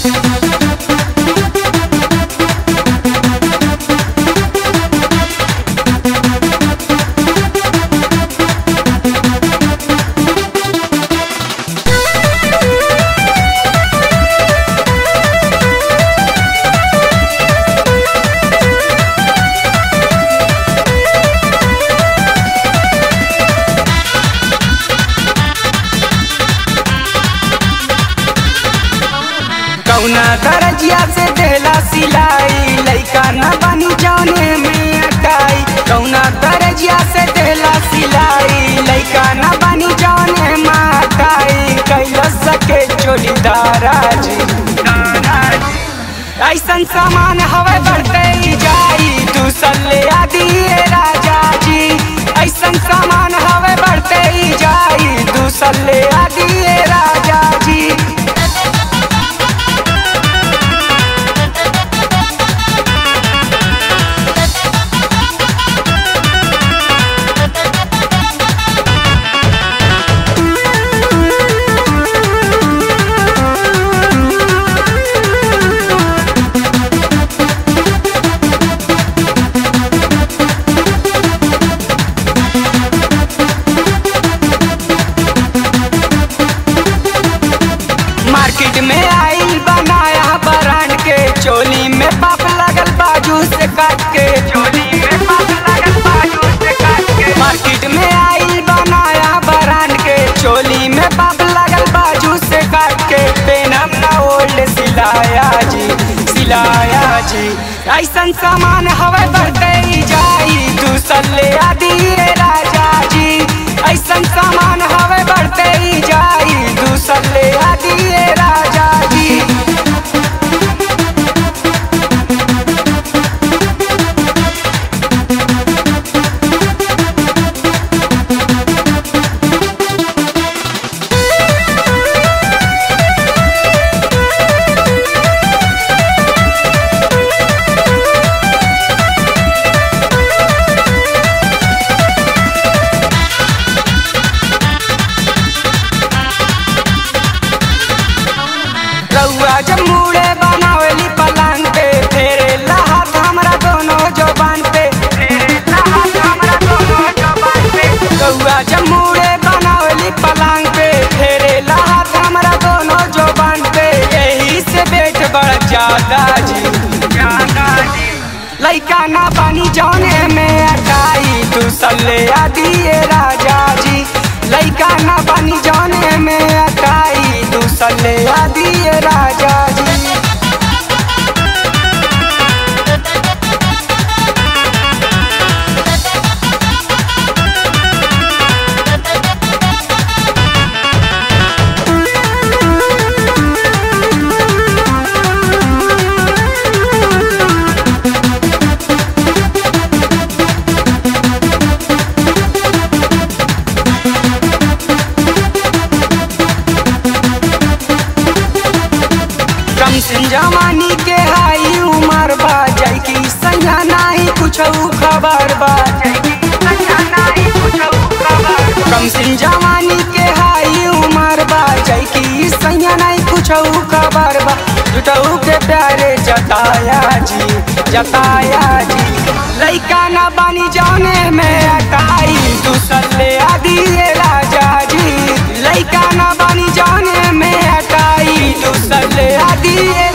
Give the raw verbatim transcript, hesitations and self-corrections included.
कौना दरजिया से देला सिलाई लइका न बनी जाने में अटाई। कौना दरजिया से देला सिलाई लइका न बनी जाने में अटाई। कैला सके चोरी दाराजी ऐसन सामान हवे बढ़ते जाई तू सल्ले आदिए राजा जी। ऐसन सामान हवे बढ़ते जाई तू सल्ले आदिए राजा जी। मार्केट में आइल बनाया ब्रांड के चोली में पाप लगल बाजू से काट के। चोली में पाप लगल बाजू से काट के। मार्केट में आइल बनाया ब्रांड के चोली में पाप लगल बाजू से काट के। पेनम ना ओल्ड सिलाया जी सिलाया जी। ऐसन सामान हवे बढ़ते जाई तू सल्ले आदिए राजा जी। ऐसन सामान हवे बढ़ते जाई तू सल्ले आदिए राजा जी। रउआ जब मुड़े बनावली पलंग पे फेरे लहात हमरा दोनों जुबान पे। फेरे लहात हमरा दोनों जुबान पे। रउआ जब मुड़े बनावली पलंग पे फेरे लहात हमरा दोनों जुबान पे। यही से बेट बड़ ज्यादा जी ज्यादा जी। लइका ना बनी जाने में अटाई तू सल्ले आदिए राजा जी। लइका ना बनी जाने में अटाई तू सल्ले आदिए राजा जी। कम सिन जवानी के हाई उमर बा जाई की सैया नहीं कुछ खबर बा। कम सिन जवानी के हाई उमर बा जाई की सैया नहीं कुछ खबर बा। जुटऊ के प्यारे जताया जी जताया जी। लइका ना बनी जाने में अटाई तू सल्ले आदिए राजा जी। लइका ना बनी जाने में अटाई तू सल्ले आदिए